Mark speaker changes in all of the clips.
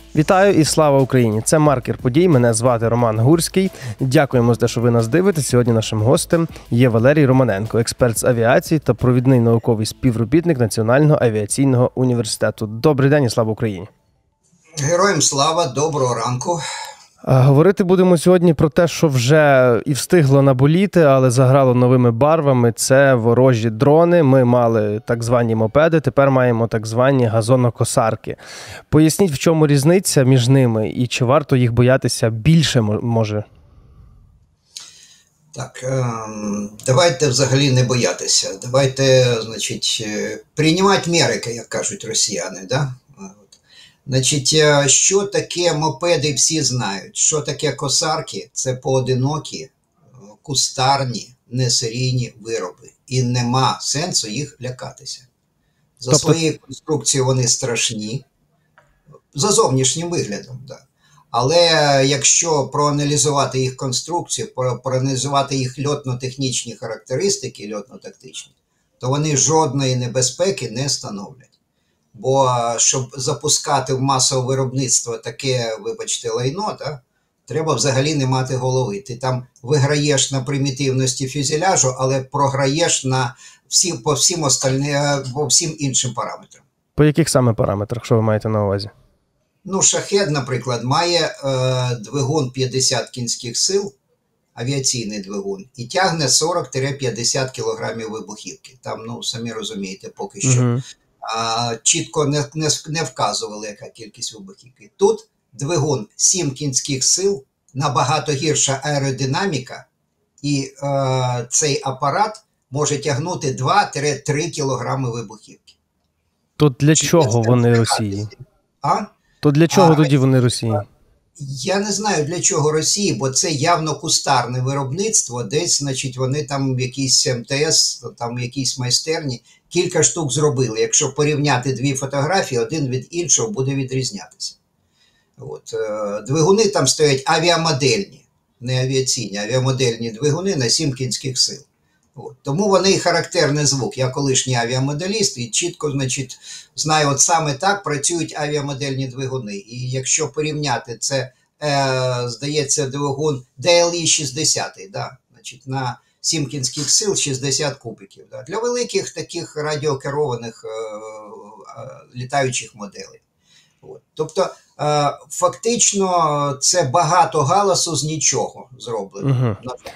Speaker 1: Вітаю і слава Україні! Це «Маркер подій». Мене звати Роман Гурський. Дякуємо за те, що ви нас дивитесь. Сьогодні нашим гостем є Валерій Романенко, експерт з авіації та провідний науковий співробітник Національного авіаційного університету. Добрий день і слава Україні!
Speaker 2: Героям слава, доброго ранку.
Speaker 1: Говорити будемо сьогодні про те, що вже і встигло наболіти, але заграло новими барвами. Це ворожі дрони. Ми мали так звані мопеди, тепер маємо так звані газонокосарки. Поясніть, в чому різниця між ними і чи варто їх боятися більше, може?
Speaker 2: Так, давайте взагалі не боятися. Давайте, приймати міри, як кажуть росіяни, да? Значить, що таке мопеди, всі знають. Що таке косарки? Це поодинокі, кустарні, несерійні вироби. І нема сенсу їх лякатися. За своєю конструкцією вони страшні, за зовнішнім виглядом, да. Але якщо проаналізувати їх конструкцію, проаналізувати їх льотно-технічні характеристики, льотно-тактичні, то вони жодної небезпеки не становлять. Бо щоб запускати в масове виробництво таке, вибачте, лайно, да, треба взагалі не мати голови. Ти там виграєш на примітивності фюзеляжу, але програєш по всім іншим параметрам.
Speaker 1: По яких саме параметрах, що ви маєте на увазі?
Speaker 2: Ну, шахед, наприклад, має двигун 50 кінських сил, авіаційний двигун, і тягне 40-50 кілограмів вибухівки. Там, ну, самі розумієте, поки що. Чітко не вказували, яка кількість вибухівки. Тут двигун 7 кінських сил, набагато гірша аеродинаміка, і цей апарат може тягнути 2-3 кілограми вибухівки.
Speaker 1: То для чого вони Росії? То для чого тоді вони Росії?
Speaker 2: Я не знаю, для чого Росії, бо це явно кустарне виробництво. Десь, значить, вони там в якійсь МТС, там в якійсь майстерні кілька штук зробили. Якщо порівняти дві фотографії, один від іншого буде відрізнятися. От. Двигуни там стоять авіамодельні, не авіаційні, авіамодельні двигуни на 7 кінських сил. От. Тому вони і характерний звук. Я колишній авіамоделіст і чітко, значить, знаю, от саме так працюють авіамодельні двигуни. І якщо порівняти це, здається, двигун DLE-60, да? Значить, на 7 кінських сил 60 кубиків. Да? Для великих таких радіокерованих літаючих моделей. От. Тобто, фактично, це багато галасу з нічого зроблено.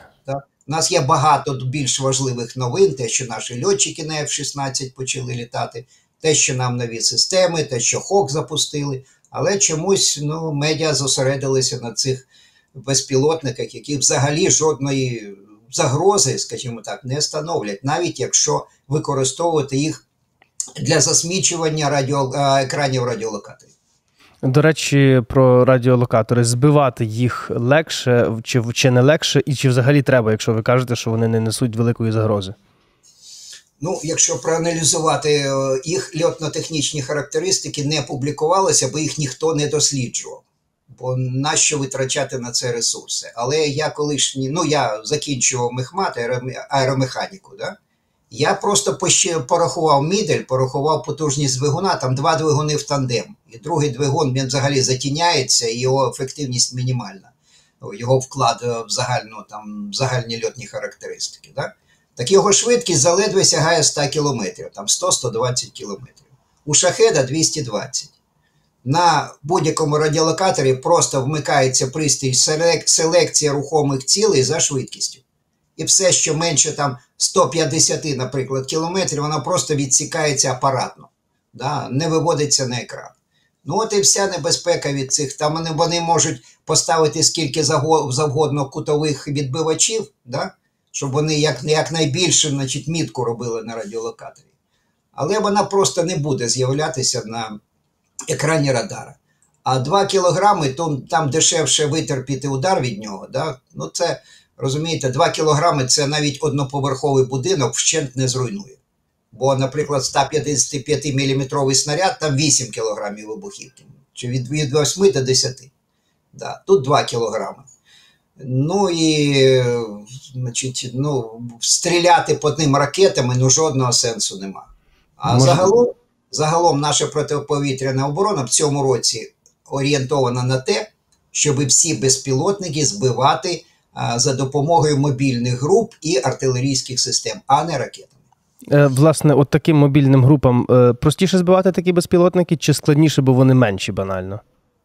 Speaker 2: У нас є багато більш важливих новин, те, що наші льотчики на F-16 почали літати, те, що нам нові системи, те, що ХОК запустили, але чомусь медіа зосередилися на цих безпілотниках, які взагалі жодної загрози, скажімо так, не становлять, навіть якщо використовувати їх для засмічування екранів радіолокаторів.
Speaker 1: До речі, про радіолокатори. Збивати їх легше чи не легше? І чи взагалі треба, якщо ви кажете, що вони не несуть великої загрози?
Speaker 2: Ну, якщо проаналізувати, їх льотно-технічні характеристики не публікувалися, бо їх ніхто не досліджував. Бо нащо витрачати на це ресурси? Але я я закінчував мехмат, аеромеханіку, да? Я просто порахував мідель, порахував потужність двигуна, там 2 двигуни в тандем. І другий двигун, він взагалі затіняється, і його ефективність мінімальна. Його вклад в загальні льотні характеристики. Да? Так його швидкість заледве сягає 100 км, там 100-120 км. У шахеда 220. На будь-якому радіолокаторі просто вмикається пристрій селекція рухомих цілей за швидкістю. І все, що менше там 150, наприклад, кілометрів, воно просто відсікається апаратно, да? Не виводиться на екран. Ну от і вся небезпека від цих. Там вони можуть поставити скільки завгодно кутових відбивачів, да? Щоб вони якнайбільше, значить, мітку робили на радіолокаторі. Але вона просто не буде з'являтися на екрані радара. А 2 кілограми, там дешевше витерпіти удар від нього, да? Ну це... Розумієте, 2 кілограми – це навіть одноповерховий будинок вщент не зруйнує. Бо, наприклад, 155-мм снаряд, там 8 кілограмів вибухівки. Чи від 8 до 10. Да, тут 2 кілограми. Ну і, значить, стріляти по ним ракетами, жодного сенсу нема. А загалом наша протиповітряна оборона в цьому році орієнтована на те, щоб всі безпілотники збивати за допомогою мобільних груп і артилерійських систем, а не ракетами.
Speaker 1: Власне, от таким мобільним групам простіше збивати такі безпілотники чи складніше, бо вони менші банально?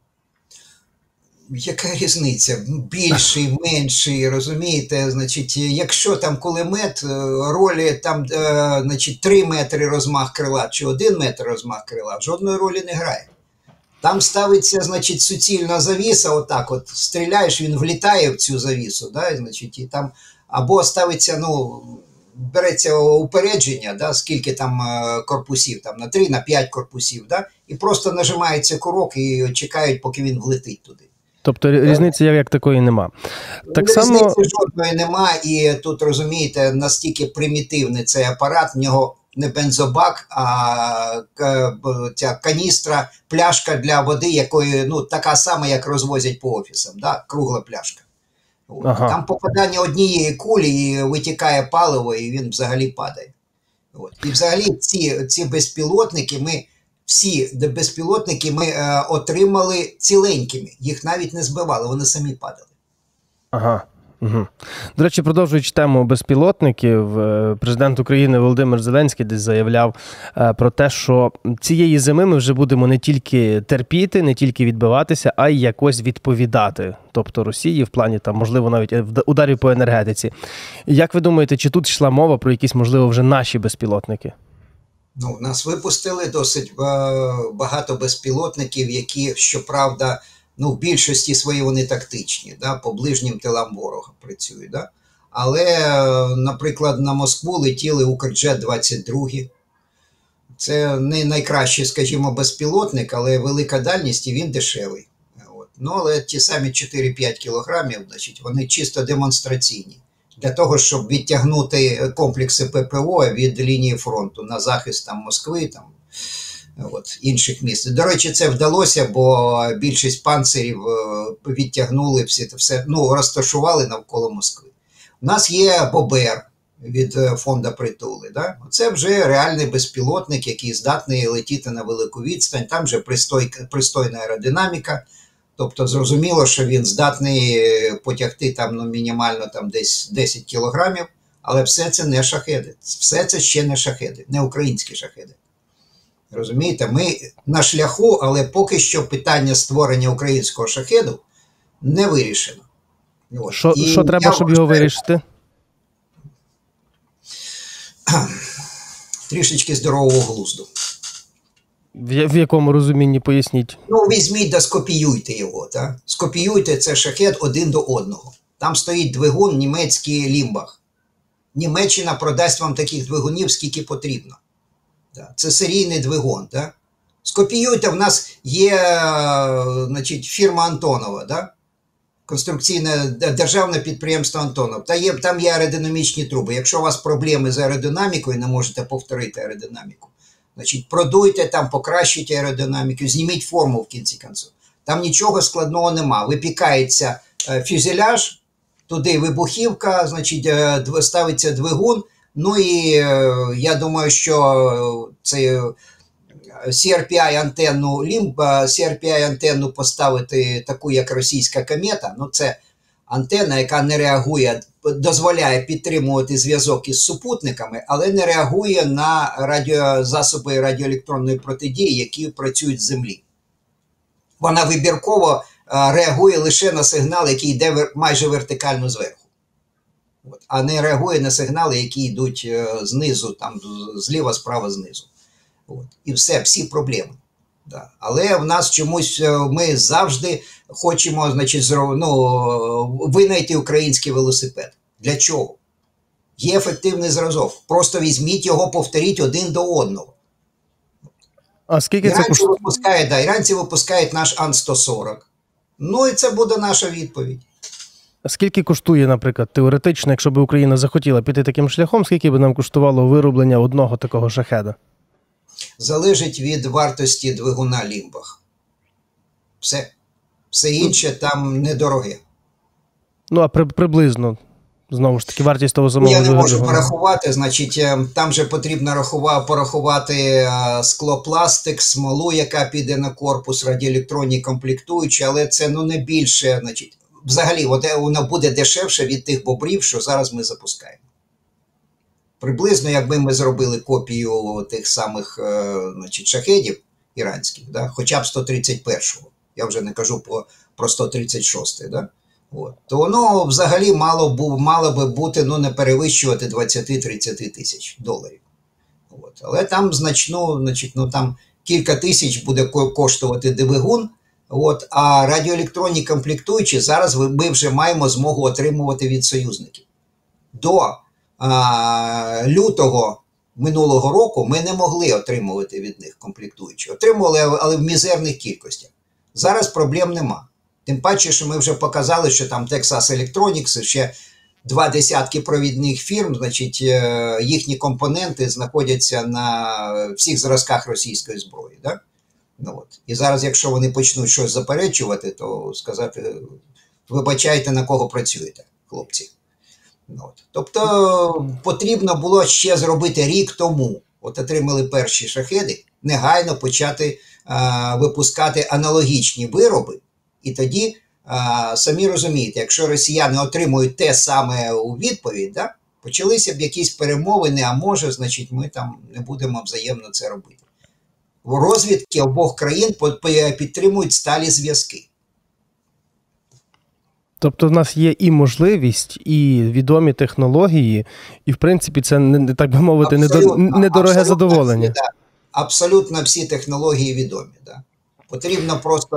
Speaker 2: Яка різниця? Більший, менший, розумієте? Значить, якщо там кулемет, ролі там, значить, 3 метри розмах крила чи 1 метр розмах крила, жодної ролі не грає. Там ставиться, значить, суцільна завіса, отак от, стріляєш, він влітає в цю завісу, да, значить, і там, або ставиться, ну, береться упередження, да, скільки там корпусів, там на 3, на 5 корпусів, да, і просто нажимається курок і чекають, поки він влетить туди.
Speaker 1: Тобто різниці як такої нема. Так
Speaker 2: різниці
Speaker 1: само...
Speaker 2: жодної нема, і тут, розумієте, настільки примітивний цей апарат, в нього не бензобак, а ця каністра, пляшка для води, якої, ну, така сама, як розвозять по офісам, да? Кругла пляшка. Ага. Там попадання однієї кулі, і витікає паливо, і він взагалі падає. От. І взагалі ці безпілотники всі безпілотники ми отримали ціленькими, їх навіть не збивали, вони самі падали.
Speaker 1: Ага. Угу. До речі, продовжуючи тему безпілотників, президент України Володимир Зеленський десь заявляв про те, що цієї зими ми вже будемо не тільки терпіти, не тільки відбиватися, а й якось відповідати. Тобто Росії в плані, там, можливо, навіть ударів по енергетиці. Як ви думаєте, чи тут йшла мова про якісь, можливо, вже наші безпілотники?
Speaker 2: Ну, нас випустили досить багато безпілотників, які, щоправда, ну, в більшості свої вони тактичні, да, по ближнім тилам ворога працюють. Да? Але, наприклад, на Москву летіли Укрджет-22. Це не найкращий, скажімо, безпілотник, але велика дальність і він дешевий. От. Ну, але ті самі 4-5 кілограмів, значить, вони чисто демонстраційні. Для того, щоб відтягнути комплекси ППО від лінії фронту на захист там, Москви, там, от, інших міст. До речі, це вдалося, бо більшість панцирів відтягнули, все, ну, розташували навколо Москви. У нас є БОБЕР від фонду Притули. Да? Це вже реальний безпілотник, який здатний летіти на велику відстань, там вже пристойна аеродинаміка. Тобто зрозуміло, що він здатний потягти там, ну, мінімально там, десь 10 кілограмів, але все це не шахеди. Все це ще не шахеди, не українські шахеди. Розумієте, ми на шляху, але поки що питання створення українського шахеду не вирішено.
Speaker 1: Що треба, щоб його вирішити?
Speaker 2: Трішечки здорового глузду.
Speaker 1: В якому розумінні, поясніть?
Speaker 2: Ну, візьміть да скопіюйте його. Так? Скопіюйте цей шахед один до одного. Там стоїть двигун німецький Лімбах. Німеччина продасть вам таких двигунів, скільки потрібно. Це серійний двигун. Так? Скопіюйте, в нас є, значить, фірма Антонова, да? Конструкційне державне підприємство Антонов. Там є аеродинамічні труби. Якщо у вас проблеми з аеродинамікою, не можете повторити аеродинаміку, значить, продуйте там, покращіть аеродинаміку, зніміть форму в кінці кінців. Там нічого складного нема. Випікається фюзеляж, туди вибухівка, значить, ставиться двигун. Ну і я думаю, що це CRPI-антенну CRPI-антенну поставити таку, як російська комета. Ну, це антенна, яка не реагує, дозволяє підтримувати зв'язок із супутниками, але не реагує на засоби радіоелектронної протидії, які працюють з Землі. Вона вибірково реагує лише на сигнал, який йде майже вертикально зверху. А не реагує на сигнали, які йдуть знизу, там, зліва, справа, знизу. От. І всі проблеми. Да. Але в нас чомусь ми завжди хочемо, значить, винайти український велосипед. Для чого? Є ефективний зразок. Просто візьміть його, повторіть один до одного.
Speaker 1: А скільки це коштує?
Speaker 2: Іранці випускають наш Ан-140. Ну і це буде наша відповідь.
Speaker 1: А скільки коштує, наприклад, теоретично, якщо б Україна захотіла піти таким шляхом, скільки б нам коштувало вироблення одного такого шахеда?
Speaker 2: Залежить від вартості двигуна Лімбах. Все інше там недороге.
Speaker 1: Ну, а приблизно Знову ж таки, вартість того
Speaker 2: Я
Speaker 1: самого
Speaker 2: не можу
Speaker 1: двигуна.
Speaker 2: порахувати, значить, там же потрібно порахувати склопластик, смолу, яка піде на корпус, радіоелектронні комплектуючі, але це не більше, значить, взагалі воно буде дешевше від тих бобрів, що зараз ми запускаємо. Приблизно, якби ми зробили копію тих самих значить, шахедів іранських, да, хоча б 131-го, я вже не кажу про 136-й, да, то воно взагалі мало би бути, не перевищувати 20-30 тисяч доларів. Але там значить, там кілька тисяч буде коштувати двигун, а радіоелектронні комплектуючі зараз ми вже маємо змогу отримувати від союзників. До лютого минулого року ми не могли отримувати від них комплектуючі. Отримували, але в мізерних кількостях. Зараз проблем нема. Тим паче, що ми вже показали, що там Texas Electronics, ще 20 провідних фірм, значить, їхні компоненти знаходяться на всіх зразках російської зброї. Да? І зараз, якщо вони почнуть щось заперечувати, то сказати, вибачайте, на кого працюєте, хлопці. Тобто потрібно було ще зробити рік тому. Отримали перші шахеди, негайно почати випускати аналогічні вироби. І тоді, самі розумієте, якщо росіяни отримують те саме у відповідь, да, почалися б якісь перемовини, а може, значить, ми там не будемо взаємно це робити. Розвідки обох країн підтримують сталі зв'язки.
Speaker 1: Тобто в нас є і можливість, і відомі технології, і, в принципі, це, так би мовити, недороге задоволення.
Speaker 2: Всі, да, абсолютно всі технології відомі. Да. Потрібно просто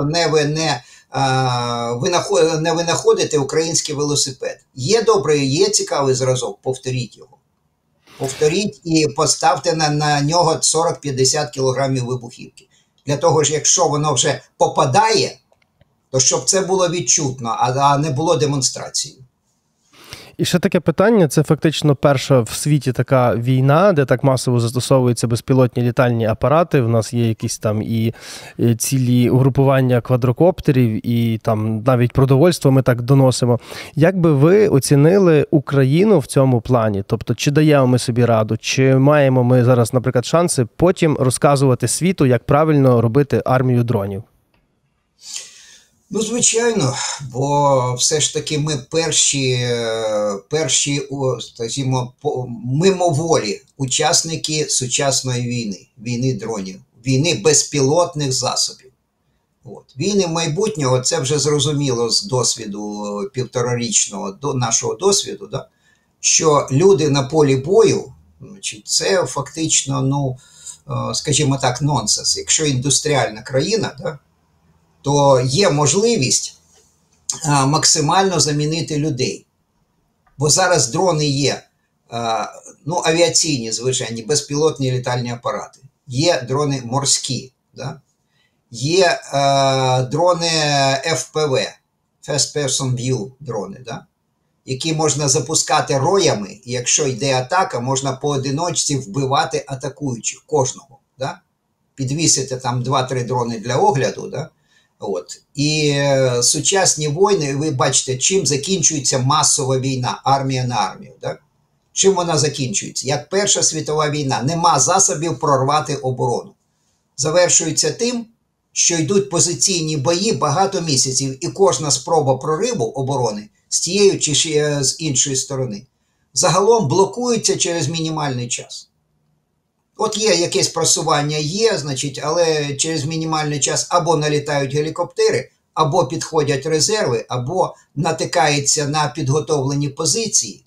Speaker 2: не винаходити український велосипед. Є добрий, є цікавий зразок, повторіть його. Повторіть і поставте на нього 40-50 кілограмів вибухівки. Для того ж, якщо воно вже попадає, то щоб це було відчутно, а не було демонстрації.
Speaker 1: І ще таке питання, це фактично перша в світі така війна, де так масово застосовуються безпілотні літальні апарати. В нас є якісь там і цілі угрупування квадрокоптерів, і там навіть продовольство ми так доносимо. Як би ви оцінили Україну в цьому плані? Тобто, чи даємо ми собі раду, чи маємо ми зараз, наприклад, шанси потім розказувати світу, як правильно робити армію дронів?
Speaker 2: Звичайно, бо все ж таки ми перші, скажімо, мимоволі учасники сучасної війни дронів, війни безпілотних засобів. Війни майбутнього, це вже зрозуміло з досвіду, півторарічного нашого досвіду, да? Що люди на полі бою, це фактично, скажімо так, нонсенс. Якщо індустріальна країна, да, то є можливість максимально замінити людей. Бо зараз дрони є, авіаційні, звичайні, безпілотні літальні апарати. Є дрони морські, да? Є дрони FPV, First Person View дрони, да? Які можна запускати роями, і якщо йде атака, можна поодиночці вбивати атакуючих, кожного. Да? Підвісити там 2-3 дрони для огляду, да? І сучасні війни, ви бачите, чим закінчується масова війна, армія на армію. Так? Чим вона закінчується? Як Перша світова війна, нема засобів прорвати оборону. Завершується тим, що йдуть позиційні бої багато місяців, і кожна спроба прориву оборони з тієї чи з іншої сторони загалом блокується через мінімальний час. Є якесь просування, значить, але через мінімальний час або налітають гелікоптери, або підходять резерви, або натикаються на підготовлені позиції,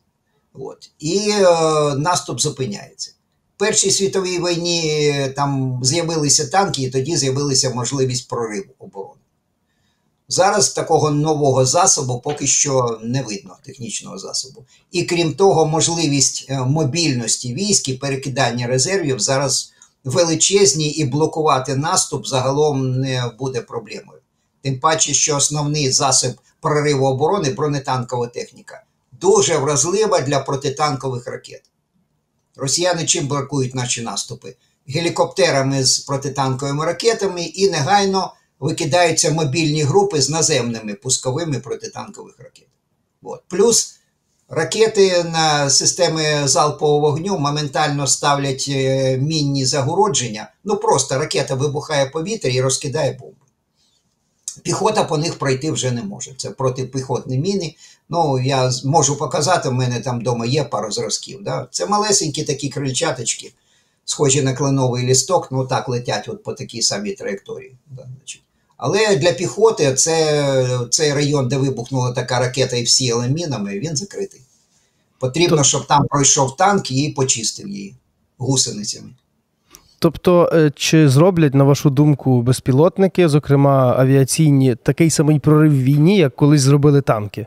Speaker 2: і наступ зупиняється. В Першій світовій війні там з'явилися танки, і тоді з'явилася можливість прориву оборони. Зараз такого нового засобу поки що не видно, технічного засобу. І крім того, можливість мобільності військ і перекидання резервів зараз величезні, і блокувати наступ загалом не буде проблемою. Тим паче, що основний засіб прориву оборони – бронетанкова техніка. Дуже вразлива для протитанкових ракет. Росіяни чим блокують наші наступи? Гелікоптерами з протитанковими ракетами, і негайно викидаються мобільні групи з наземними пусковими протитанкових ракет. Плюс Ракети на системи залпового вогню моментально ставлять мінні загородження. Ну просто ракета вибухає в повітрі і розкидає бомби. Піхота по них пройти вже не може. Це протипіхотні міни. Ну, я можу показати, в мене там вдома є пару зразків. Да? Це малесенькі такі крильчаточки, схожі на кленовий лісток, ну так летять от по такій самій траєкторії. Да, значить. Але для піхоти цей район, де вибухнула така ракета і всіяла мінами, він закритий. Потрібно, щоб там пройшов танк і почистив її гусеницями.
Speaker 1: Тобто, чи зроблять, на вашу думку, безпілотники, зокрема авіаційні, такий самий прорив в війні, як колись зробили танки?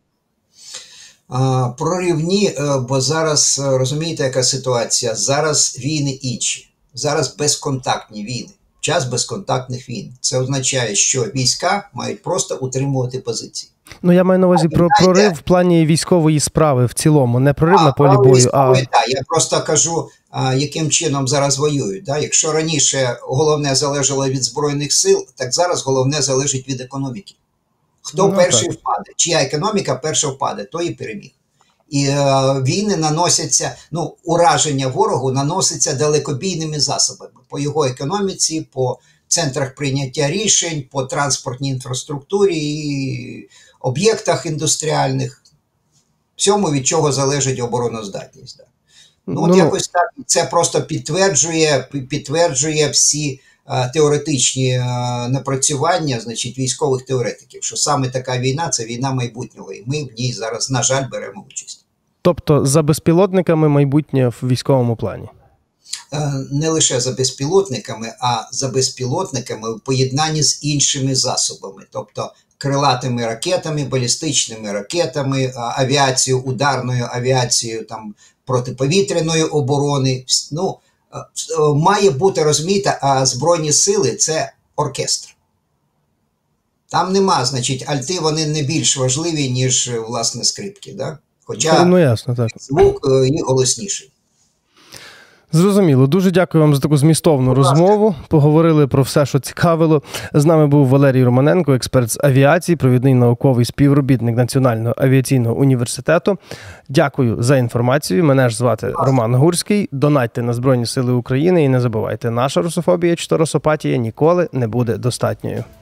Speaker 2: Проривні, бо зараз, розумієте, яка ситуація? Зараз війни інші. Зараз безконтактні війни. Час безконтактних війн. Це означає, що війська мають просто утримувати позиції.
Speaker 1: Ну, я маю на увазі про прорив в плані військової справи в цілому, не прорив на полі бою, а...
Speaker 2: Так, я просто кажу, яким чином зараз воюють. Да? Якщо раніше головне залежало від Збройних сил, так зараз головне залежить від економіки. Хто перший впаде, чия економіка перша впаде, той і переміг. І війни наносяться, ну, ураження ворогу наноситься далекобійними засобами. По його економіці, по центрах прийняття рішень, по транспортній інфраструктурі, і об'єктах індустріальних. Всьому, від чого залежить обороноздатність. Да. Ну, от якось так, це просто підтверджує всі теоретичні напрацювання, значить, військових теоретиків, що саме така війна – це війна майбутнього, і ми в ній зараз, на жаль, беремо участь.
Speaker 1: Тобто за безпілотниками майбутнє в військовому плані?
Speaker 2: Не лише за безпілотниками, а за безпілотниками в поєднанні з іншими засобами, тобто крилатими ракетами, балістичними ракетами, авіацією, ударною авіацією, там, протиповітряної оборони. Ну, має бути, розумієте, Збройні сили – це оркестр. Там нема, значить, альти, вони не більш важливі, ніж, власне, скрипки. Да? Хоча
Speaker 1: ну, ясно, так.
Speaker 2: Звук їх голосніший.
Speaker 1: Зрозуміло. Дуже дякую вам за таку змістовну розмову. Поговорили про все, що цікавило. З нами був Валерій Романенко, експерт з авіації, провідний науковий співробітник Національного авіаційного університету. Дякую за інформацію. Мене ж звати Роман Гурський. Донатьте на Збройні Сили України і не забувайте, наша русофобія чи русопатія ніколи не буде достатньою.